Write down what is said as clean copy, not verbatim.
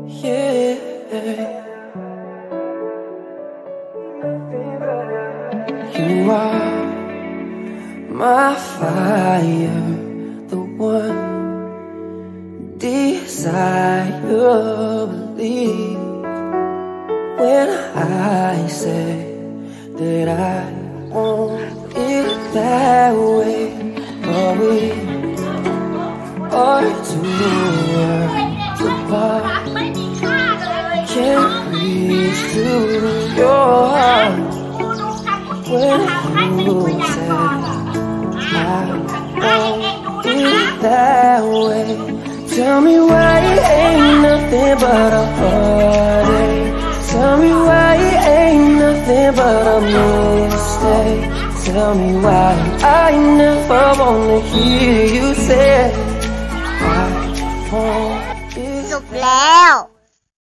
Yeah. You are my fire, the one desire. Believe when I say that I want it that way, but we are two worlds apart. Can't reach to your heart when you say I want it that way. Tell me why it ain't nothing but a heartache. Tell me why it ain't nothing but a mistake. Tell me why I never wanna hear you say I want it. จบแล้ว